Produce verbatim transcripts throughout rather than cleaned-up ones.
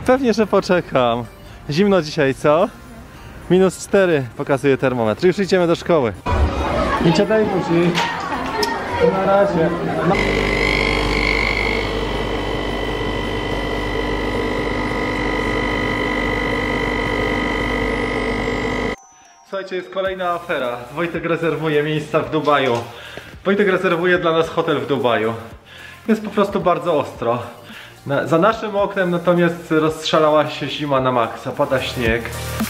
Pewnie, że poczekam. Zimno dzisiaj, co? minus cztery pokazuje termometr. Już idziemy do szkoły. Nie ciadaj buzi. Na razie. No. Słuchajcie, jest kolejna afera. Wojtek rezerwuje miejsca w Dubaju. Wojtek rezerwuje dla nas hotel w Dubaju. Jest po prostu bardzo ostro. Na, za naszym oknem natomiast rozstrzelała się zima na maksa. Pada śnieg.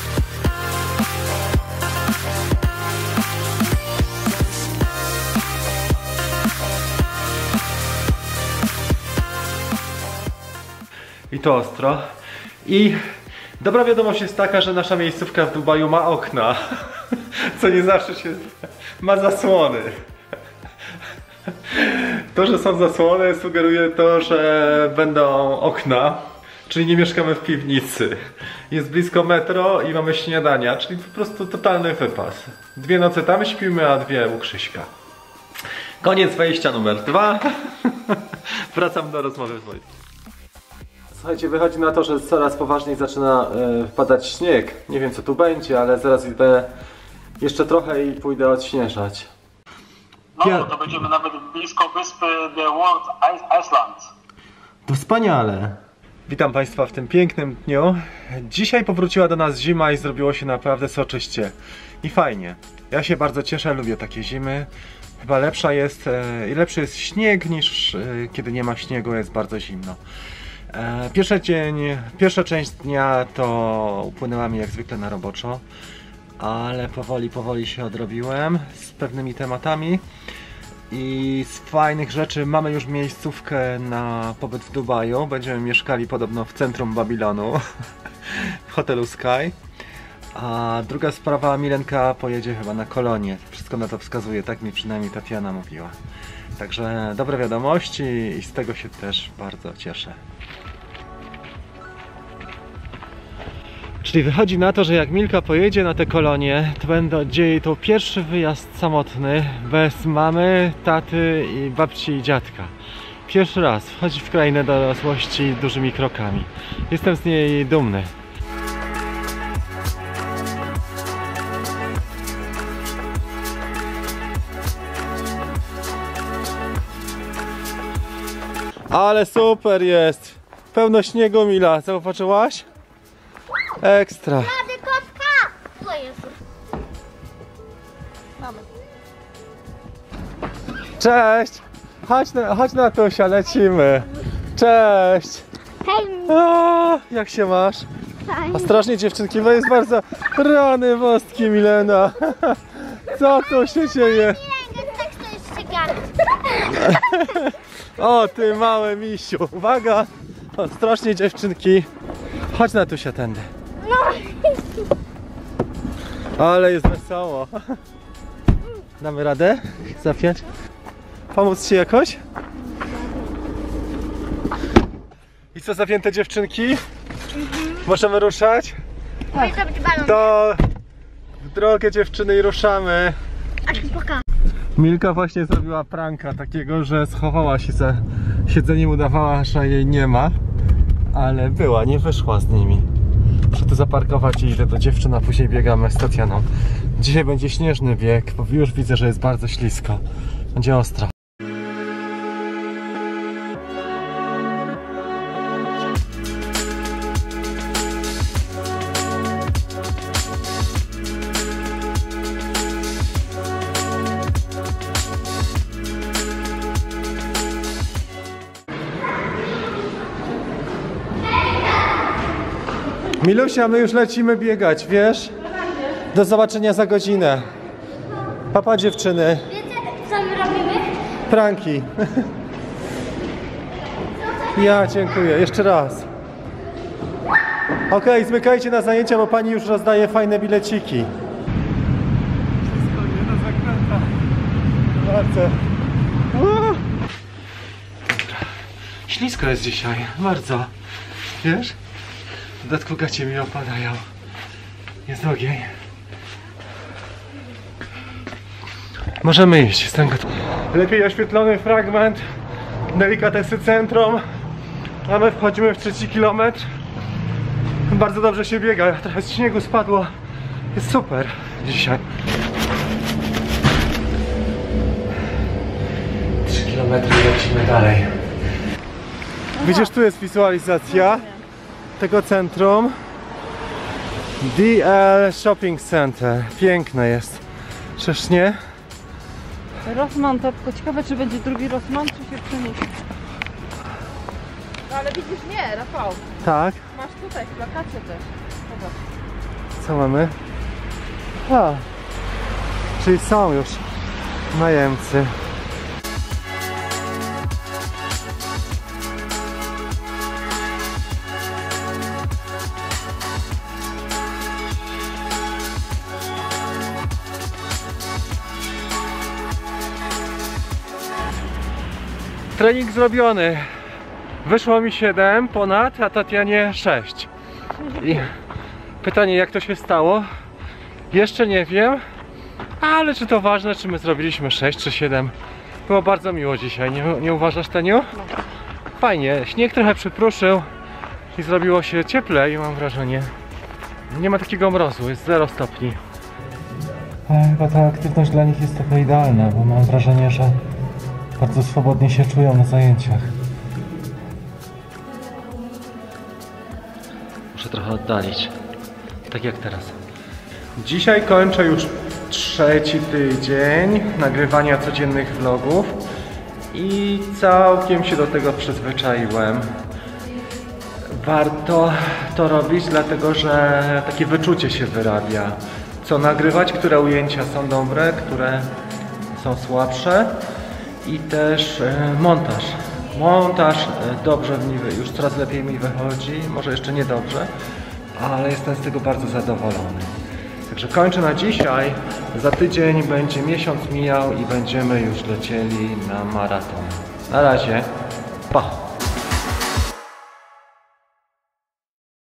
I to ostro. I dobra wiadomość jest taka, że nasza miejscówka w Dubaju ma okna. Co nie zawsze się... ma zasłony. To, że są zasłony, sugeruje to, że będą okna. Czyli nie mieszkamy w piwnicy. Jest blisko metro i mamy śniadania, czyli po prostu totalny wypas. Dwie noce tam śpimy, a dwie u Krzyśka. Koniec wejścia numer dwa. Wracam do rozmowy z Wojtkiem. Słuchajcie, wychodzi na to, że coraz poważniej zaczyna yy, padać śnieg. Nie wiem, co tu będzie, ale zaraz idę jeszcze trochę i pójdę odśnieżać. No, to będziemy nawet blisko wyspy The World Island. To wspaniale. Witam Państwa w tym pięknym dniu. Dzisiaj powróciła do nas zima i zrobiło się naprawdę soczyście. I fajnie. Ja się bardzo cieszę, lubię takie zimy. Chyba lepsza jest, i lepszy jest śnieg niż kiedy nie ma śniegu, jest bardzo zimno. Pierwszy dzień, pierwsza część dnia to upłynęła mi jak zwykle na roboczo, ale powoli, powoli się odrobiłem z pewnymi tematami i z fajnych rzeczy mamy już miejscówkę na pobyt w Dubaju. Będziemy mieszkali podobno w centrum Babilonu, w hotelu Sky. A druga sprawa, Milenka pojedzie chyba na kolonię. Wszystko na to wskazuje, tak mi przynajmniej Tatiana mówiła. Także dobre wiadomości i z tego się też bardzo cieszę. Czyli wychodzi na to, że jak Milka pojedzie na tę kolonię, to będzie jej to pierwszy wyjazd samotny, bez mamy, taty, i babci i dziadka. Pierwszy raz wchodzi w krainę dorosłości dużymi krokami. Jestem z niej dumny. Ale super jest! Pełno śniegu, Mila, zauważyłaś? Ekstra. Rady kotka! O Jezu. Mamy. Cześć! Chodź na, chodź na Tusia, lecimy. Cześć! Hej! O, jak się masz? Fajnie. Ostrożnie dziewczynki, bo jest bardzo... Rany wostki, Milena. Co tu się dzieje? Nie, tak to jest ścigany. O, ty małe misiu. Uwaga! Ostrożnie dziewczynki. Chodź na Tusia tędy. Ale jest wesoło. Damy radę zapiąć? Pomóc ci jakoś? I co, zapięte dziewczynki? Mhm. Możemy ruszać? Tak. To w drogę dziewczyny i ruszamy. Milka właśnie zrobiła pranka takiego, że schowała się za siedzeniem, udawała, że jej nie ma. Ale była, nie wyszła z nimi. Muszę tu zaparkować i idę do dziewczyn, a później biegamy z Tatianą. Dzisiaj będzie śnieżny bieg, bo już widzę, że jest bardzo ślisko. Będzie ostro. Milusia, my już lecimy biegać, wiesz? Do zobaczenia za godzinę. Papa dziewczyny. Wiecie, co my robimy? Pranki. Ja dziękuję, jeszcze raz. Okej, zmykajcie na zajęcia, bo pani już rozdaje fajne bileciki. Wszystko nie do zakręta. Bardzo. Uuu. Ślisko jest dzisiaj, bardzo. Wiesz? W dodatku gacie mi opadają. Jest ogień. Możemy iść, jestem gotowy. Lepiej oświetlony fragment Delikatesy Centrum. A my wchodzimy w trzeci kilometr. Bardzo dobrze się biega, trochę z śniegu spadło. Jest super dzisiaj. trzy kilometry i lecimy dalej. Widzisz, tu jest wizualizacja tego centrum. D L Shopping Center. Piękne jest. Czyż nie? Rossmann, to tylko ciekawe, czy będzie drugi Rossmann, czy się przeniesie. No ale widzisz, nie, Rafał. Tak. Masz tutaj w plakacie też. Zobacz. Co mamy? A, czyli są już najemcy. Trening zrobiony. Wyszło mi siedem ponad, a Tatianie sześć. I pytanie, jak to się stało? Jeszcze nie wiem, ale czy to ważne, czy my zrobiliśmy sześć czy siedem? Było bardzo miło dzisiaj, nie, nie uważasz, Taniu? Fajnie, śnieg trochę przypruszył i zrobiło się cieplej, mam wrażenie. Nie ma takiego mrozu, jest zero stopni. Ale chyba ta aktywność dla nich jest taka idealna, bo mam wrażenie, że bardzo swobodnie się czują na zajęciach. Muszę trochę oddalić, tak jak teraz. Dzisiaj kończę już trzeci tydzień nagrywania codziennych vlogów i całkiem się do tego przyzwyczaiłem. Warto to robić, dlatego że takie wyczucie się wyrabia. Co nagrywać, które ujęcia są dobre, które są słabsze i też e, montaż. Montaż e, dobrze mi już coraz lepiej mi wychodzi, może jeszcze nie dobrze, ale jestem z tego bardzo zadowolony. Także kończę na dzisiaj. Za tydzień będzie miesiąc mijał i będziemy już lecieli na maraton. Na razie, pa!